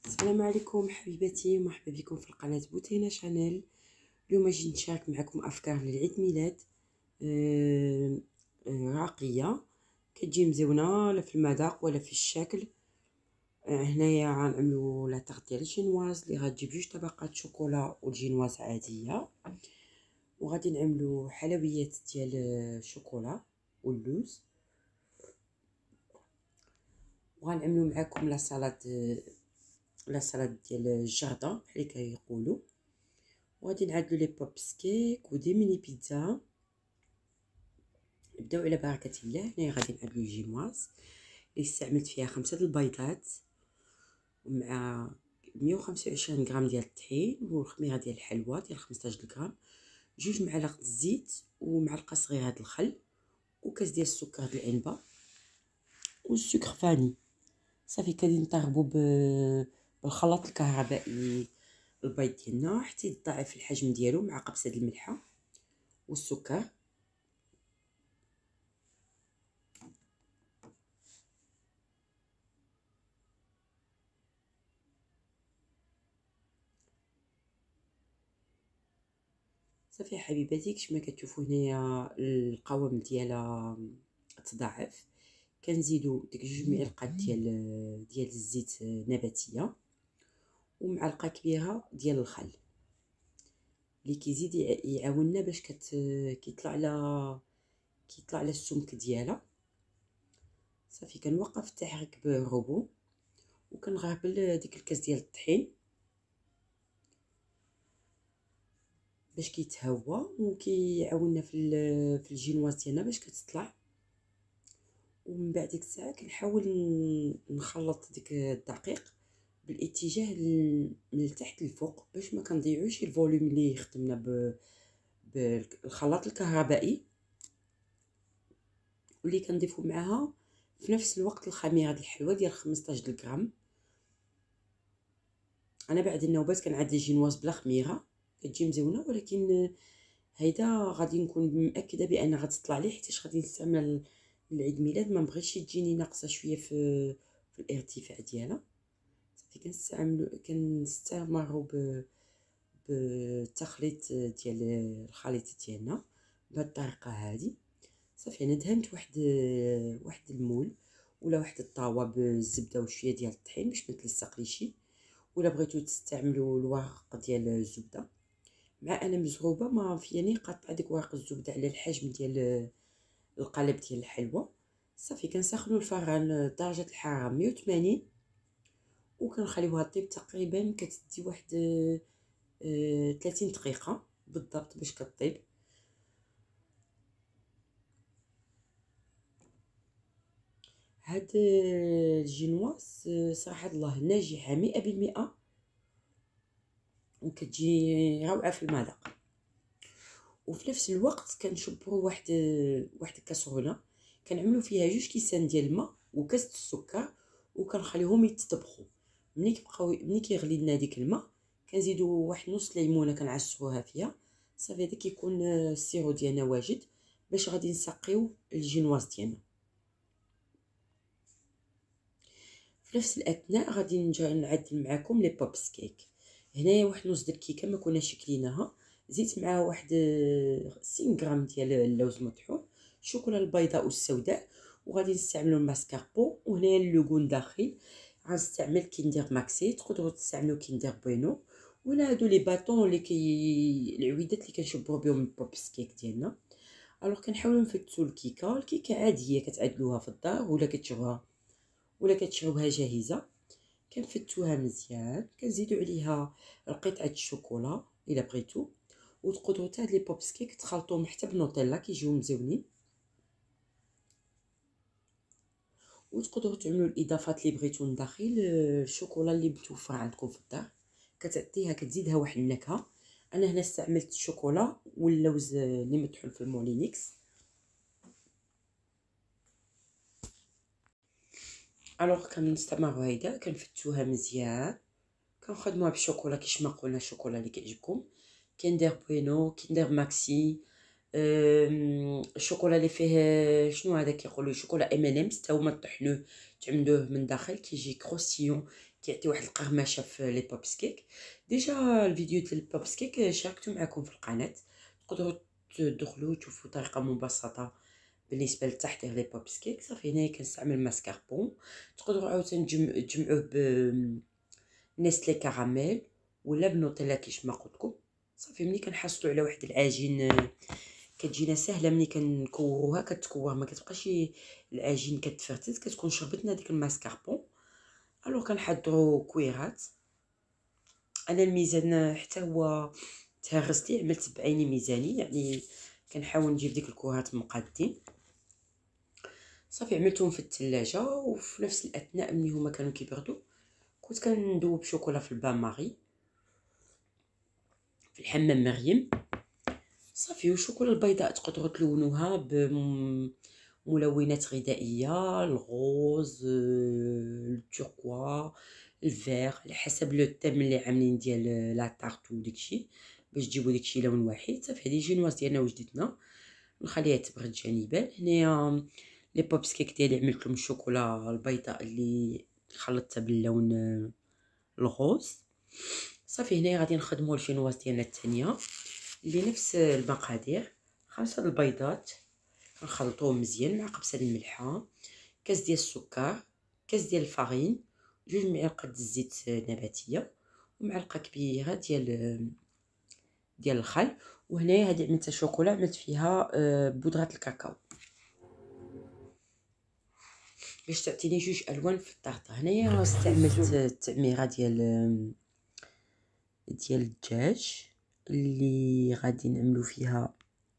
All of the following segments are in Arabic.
السلام عليكم حبيباتي، مرحبا بكم في القناة بوتينا شانيل. اليوم اجي نشارك معكم افكار للعيد ميلاد راقيه كتجي مزيونه لا في المذاق ولا في الشكل. هنايا غنعملوا لا طاغ ديال الجينواز اللي غتجيب جوج طبقات شوكولا والجينواز عاديه، وغادي نعملوا حلويات ديال الشوكولا واللوز، وغنعملوا معكم لا سلطه ديال الجردة بحال كيقولوا، وغادي نعدلو لي بوبس كيك ودي ميني بيتزا. نبداو على بركه الله. هنايا غادي نعدلو الجينواز اللي استعملت فيها 5 البيضات مع 125 غرام ديال الطحين والخميره ديال الحلوى ديال 15 غرام، 2 معالق الزيت ومعلقه صغيره د الخل وكاس ديال السكر د العنبه والسكر فاني. صافي كادي نطربو بالخلاط الكهربائي البيض ديالنا حتى يتضاعف الحجم ديالو مع قبصه الملحه والسكر. صافي حبيباتي، كما كتشوفوا هنايا القوام ديالها تضاعف. كنزيدو ديك 2 معالق ديال الزيت نباتيه ومعلقه كبيره ديال الخل اللي كيزيد يعاوننا باش كيطلع على السمك ديالها. صافي كنوقف التحريك بالروبو وكنغربل ديك الكاس ديال الطحين باش كيتهوى وكيعاوننا في الجينواز ديالنا باش كتطلع. ومن بعد ديك الساعه كنحاول نخلط ديك الدقيق بالاتجاه من التحت للفوق باش ما كنضيعوش الفوليوم اللي خدمنا بالخلاط الكهربائي، واللي كنضيفو معاها في نفس الوقت الخميره ديال الحلوى ديال 15 غرام. انا بعد النوبات كنعدل الجينواز بلا خميره كتجي مزيونه، ولكن هيدا غادي نكون مأكده بان غتطلع لي حيت غادي نستعمل العيد ميلاد، ما بغيتش تجيني ناقصه شويه في الارتفاع ديالها. صافي كنستمروا بالتخليط ديال الخليط ديالنا بهذه الطريقه هذه. صافي انا دهنت واحد المول ولا واحد الطاوه بالزبده وشويه ديال الطحين باش ما تلصق لي شي، ولا بغيتو تستعملوا الورق ديال الزبده. مع انا مزروبه ما فياني قطع ديك ورق الزبده على الحجم ديال القالب ديال الحلوى. صافي كنسخنوا الفران درجه الحراره 180 وكنخليوها طيب تقريبا كتدي واحد 30 دقيقه بالضبط باش كطيب. هاد الجينواز صراحه الله ناجحه 100% وكتجي روعه في المذاق. وفي نفس الوقت كنشبروا واحد الكاسرونه كنعملوا فيها 2 كيسان ديال الماء وكاس السكر وكنخليهم يتطبخوا. ملي كيغلي لنا ديك الماء كنزيدوا واحد نص ليمونه كنعصروها فيها. صافي هذا كيكون السيرو ديالنا واجد باش غادي نسقيو الجينواز ديالنا. في نفس الاثناء غادي نعدل معكم لي بوبس كيك. هنايا واحد نص د الكيكه ما كناش شكليناها، زيت معاها واحد 5 غرام ديال اللوز مطحون، الشوكولا البيضاء والسوداء، وغادي نستعملوا الماسكاربون. وهنايا اللوغون داخل غنستعمل كيندير ماكسي، تقدروا تستعملوا كيندير بوينو ولا هادو لي باتون العويدات اللي كنشبروا بهم البوبس كيك ديالنا. الوغ كنحاولوا نفتوا الكيكه عاديه كتعدلوها في الدار ولا كتشروها جاهزه. كنفتوها مزيان، كنزيدوا عليها قطعه الشوكولا الا بغيتو، وتقدروا حتى هاد لي بوبس كيك تخلطوهم حتى بنوتيلا كيجيو مزيونين، وتقدروا تعملوا الاضافات اللي بغيتو من داخل. الشوكولا اللي متوفره عندكم في الدار كتعطيها كتزيدها واحد النكهه. انا هنا استعملت الشوكولا واللوز اللي مطحون في المولينيكس. الوغ كنستمروا هيدا كنفتوها مزيان، كنخدموها بالشوكولا كيش ما قلنا الشوكولا اللي كيعجبكم، كيندير بوينو، كيندير ماكسي، الشوكولا اللي فيه شنو هذا كيقولوا شوكولا ام ان ام حتى هما طحنوه تعملوه من داخل كيجي كروستيون، كيعطي واحد القرمشه في لي بوبس كيك. ديجا الفيديو ديال البوبس كيك شاركته معكم في القناه، تقدروا تدخلوا تشوفوا طريقه مبسطه بالنسبه لتحضير لي بوبس كيك. صافي هنايا كنستعمل ماسكاربون، تقدروا عاوتاني تجمعوه ب نيسلي كراميل ولا بنوتيلا كيش ما قلت لكم. صافي ملي كنحصلوا على واحد العجين كتجينا سهله، ملي كنكوروها كتكور، ما كتبقاش العجين كتفرتت، كتكون شربتنا ديك الماسكاربون. الوغ كنحضروا كويرات. انا الميزان حتى هو تهرس لي، عملت بعيني ميزاني، يعني كنحاول نجيب ديك الكوهات مقادين. صافي عملتهم في الثلاجه، وفي نفس الاثناء ملي هما كانوا كيبردوا كنت كندوب شوكولا في البان ماري في الحمام مريم. صافي والشوكولا البيضاء تقدروا تلونوها بملونات غذائيه، الغوز، التوركوا، الفيغ، على حسب لو تيم اللي عاملين ديال لا طارت وداكشي، باش تجيبوا داكشي لون واحد. صافي هذه جينواز ديالنا وجدتنا، نخليها تبرد جانبا. هنايا لي بوبس كيك ديالي عملت لهم الشوكولا البيضاء اللي خلطتها باللون الغوز. صافي هنايا غادي نخدموا الجينواز ديالنا الثانيه اللي نفس المقادير. 5 البيضات كنخلطوهم مزيان مع قبصه الملحه، كاس ديال السكر، كاس ديال الفارين، 2 معالق الزيت نباتيه، ومعلقه كبيره ديال الخل. وهنايا هذه عملت شوكولا، عملت فيها بودره الكاكاو باش تعطيني جوج الوان في الطارطه. هنايا استعملت التعميره ديال الدجاج اللي غادي نعملو فيها،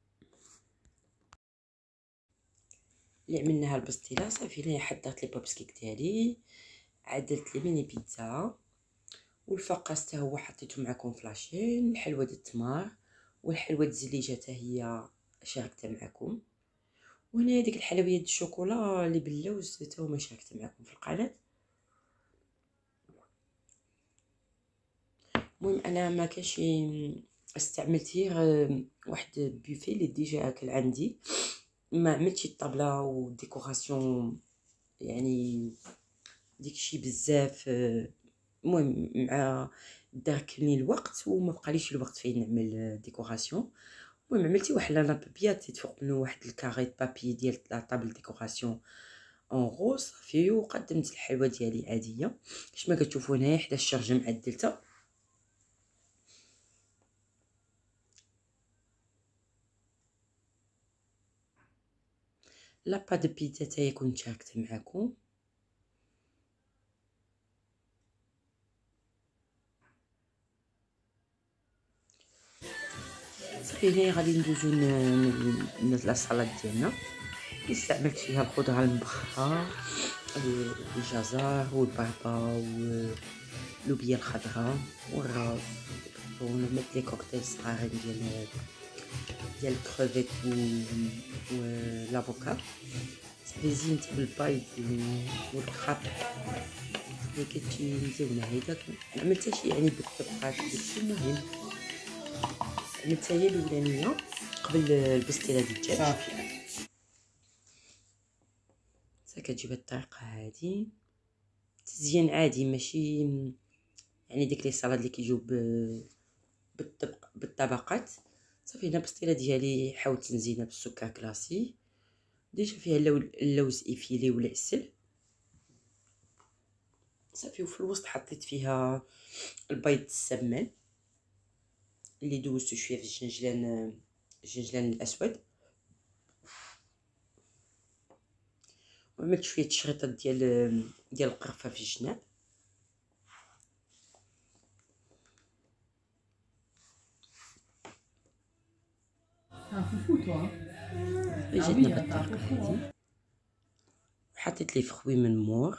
اللي عملناها البسطيله. صافي هنايا حضرت لي بوبس كيك ديالي، عدلت لي ميني بيتزا، والفقاس حتى هو حطيته معكم في لاشين. الحلوه د التمر والحلوه د الزليجه حتى هي شاركتها معكم. وهنا ديك الحلويات د الشوكولا اللي باللوز حتى هما شاركتها معكم في القناه. المهم انا ما كانش استعملت غير واحد بوفي اللي ديجا كان عندي، ما عملتش الطابله وديكوراسيون يعني داكشي بزاف. المهم مع داركني الوقت وما بقاليش الوقت فين نعمل ديكوراسيون. المهم عملتي واحد لا بيات تفوق منه واحد الكاري بابي ديال لا طابل ديكوراسيون اون غوز. صافي وقدمت الحلوه ديالي عاديه كيف ما كتشوفوا هنايا حدا الشرجه معدلتها. لا با دو بيتزا تاهي كنت شاركتها معكم. صافي هنايا غادي ندوزو لا صالاد ديالنا. استعملت فيها الخضره المبخره، الجزر والبابا واللوبيا الخضراء والراس، ونعمل لي كوكتيل صغارين ديال الكروفيت و لافوكا. صافي زينت بالبيض والكراب اللي كتجي مزيونه. هيدا عملتها شي يعني بالطبقات داكشي. المهم عملتها هي الاولانيه قبل البسطيله ديال الدجاج. صافي كتجيب الطريقه هادي، تزيين عادي ماشي يعني ديك لي صالاد اللي كيجيو بالطبقات. صافي هنا البسطيله ديالي حاولت نزينها بالسكر كلاصي، ديجا فيها اللوز ايفيلي والعسل. صافي وفي الوسط حطيت فيها البيض السمان اللي دوزتو شويه في الجنجلان الاسود، وعملت شويه شريطات ديال القرفه في الجناب. جاتنا بالطريقه هذه. حطيت لي فخوي من مور.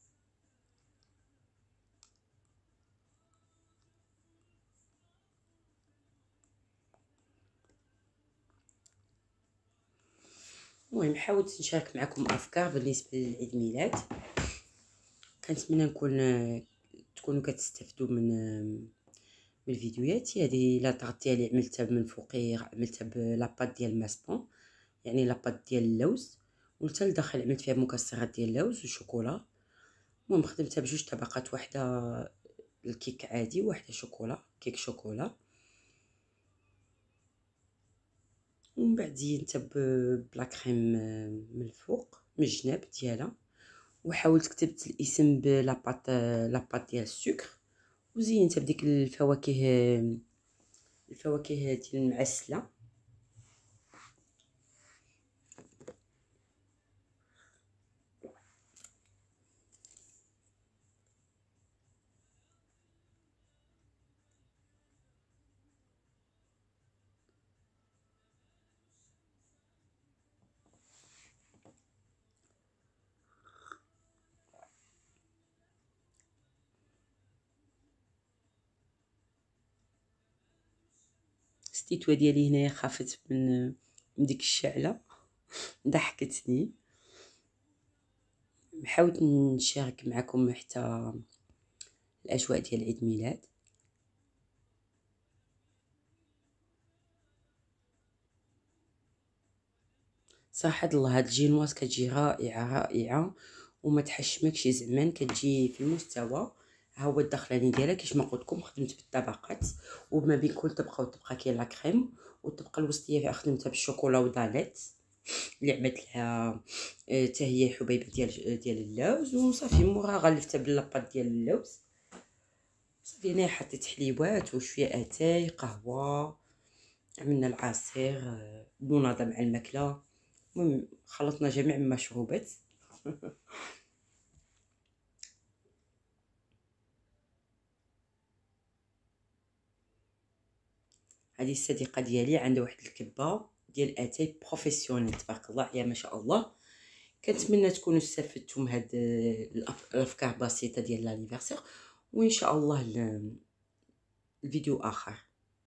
المهم حاولت نشارك معكم افكار بالنسبه للعيد ميلاد، كنتمنى تكونوا كتستافدوا من الفيديوهات. هذه لا طارت ديالي عملتها من فوقي، عملتها بلاباط ديال ماسبون يعني لاباط ديال اللوز، وحتى لداخل عملت فيها مكسرات ديال اللوز وشوكولا. المهم خدمتها بجوج طبقات، وحده الكيك عادي وواحده شوكولا، كيك شوكولا. ومن بعد زينتها بلا كريم من الفوق من الجناب ديالها، وحاولت كتبت الاسم لاباط ديال السكر، وزينتها بديك الفواكه ديال المعسله. ستيتوا ديالي هنايا خافت من ديك الشعله، ضحكتني. حاولت نشارك معكم حتى الاجواء ديال عيد ميلاد. صراحه الله هاد الجينواز كتجي رائعه رائعه، وما تحشمكش زعما، كتجي في المستوى. ها هو الدخلاني ديالها كيش ما قلت لكم، خدمت بالطبقات، وما بين كل طبقه وطبقه كاين لا كريم، والطبقه الوسطيه خدمتها بالشوكولا وداليت اللي عملت لها حتى هي حبيبه ديال اللوز. وصافي موراها غلفتها باللاباط ديال اللوز. صافي هنا حطيت حليوات وشويه اتاي قهوه، عملنا العصير بوناضه مع الماكله. المهم خلطنا جميع المشروبات. هذه الصديقه ديالي عندها واحد الكبه ديال اتاي بروفيسيونيل تبارك الله عليها ما شاء الله. كنتمنى تكونوا استفدتوا من هاد الافكار بسيطه ديال لانيفرسير، وان شاء الله الفيديو اخر.